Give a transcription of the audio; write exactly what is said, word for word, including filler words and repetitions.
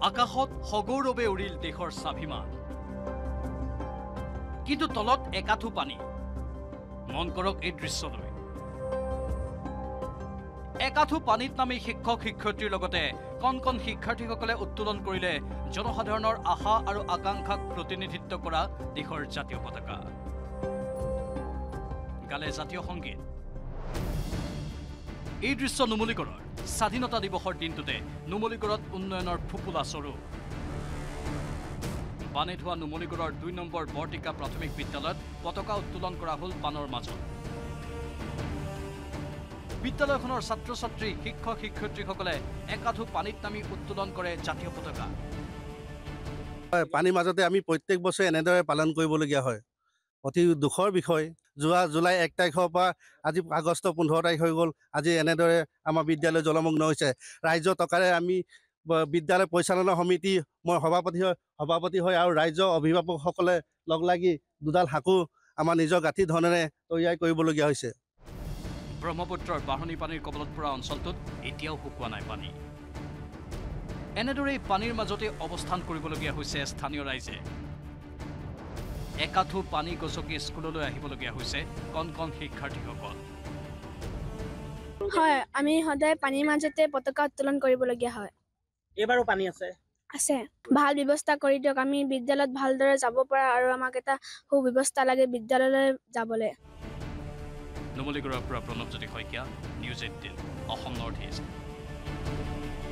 আকাশত সগৌৰৱে উৰিল দেশৰ স্বাভিমান, কিন্তু তলত একাঠু পানী। মন কৰক এই দৃশ্যলৈ। একাঠু পানীত নামি শিক্ষক শিক্ষয়িত্ৰীৰ লগতে কণ কণ শিক্ষাৰ্থীসকলে উত্তোলন কৰিলে জনসাধাৰণৰ আশা আৰু আকাংক্ষাক প্ৰতিনিধিত্ব কৰা দেশৰ জাতীয় পতাকা। গালে জাতীয় সংগীত। এই দৃশ্য নুমলীগড়ৰ স্বাধীনতা দিৱসৰ দিনটোতে নুমলীগড়ত উন্নয়নৰ ফুপুলা স্বৰূপ। বানে ধোৱা নুমলীগড়ৰ দুই নম্বৰ বৰটিকা প্ৰাথমিক বিদ্যালয়ত পতাকা উত্তোলন কৰা হ'ল পানৰ মাজত। বিদ্যালয়খনৰ ছাত্ৰ ছাত্ৰী শিক্ষক শিক্ষয়িত্ৰীসকলে একাঠু পানীত নামি উত্তোলন কৰে জাতীয় পতাকা। পানীৰ মাজতে আমি প্ৰত্যেক বছৰে এনেদৰে পালন কৰিবলগীয়া হয়। অতি দুখৰ বিষয়। যোৱা জুলাই এক তাৰিখৰ পৰা আজি আগষ্ট পোন্ধৰ তাৰিখ হৈ গ'ল। আজি এনেদৰে আমাৰ বিদ্যালয় জলমগ্ন হৈছে। ৰাইজৰ টকাৰে আমি বিদ্যালয় পৰিচালনা সমিতি মই সভাপতি হয় সভাপতি হয় আৰু ৰাইজৰ অভিভাৱকসকলে লগ লাগি দুডাল সাঁকো আমাৰ নিজৰ গাঁঠি ধনেৰে তৈয়াৰ কৰিবলগীয়া হৈছে। ব্ৰহ্মপুত্ৰৰ বাঢ়নী পানীৰ কবলত পৰা অঞ্চলটোত এতিয়াও শুকোৱা নাই পানী। এনেদৰেই পানীৰ মাজতে অৱস্থান কৰিবলগীয়া হৈছে স্থানীয় ৰাইজে। একাঠু পানী গছকি স্কুললৈ আহিবলগীয়া হৈছে কণ কণ শিক্ষাৰ্থীসকল। হয়, আমি সদায় পানীৰ মাজতে পতাকা উত্তোলন কৰিবলগীয়া হয়। এইবাৰো পানী আছে আছে ভাল ব্যৱস্থা কৰি দিয়ক। আমি বিদ্যালয়ত ভালদৰে যাব পৰা আৰু আমাক এটা সুব্যৱস্থা লাগে বিদ্যালয়লৈ যাবলৈ। নুমলীগড়ৰ পৰা Pranabjyoti Saikia, news eighteen, Assam north east.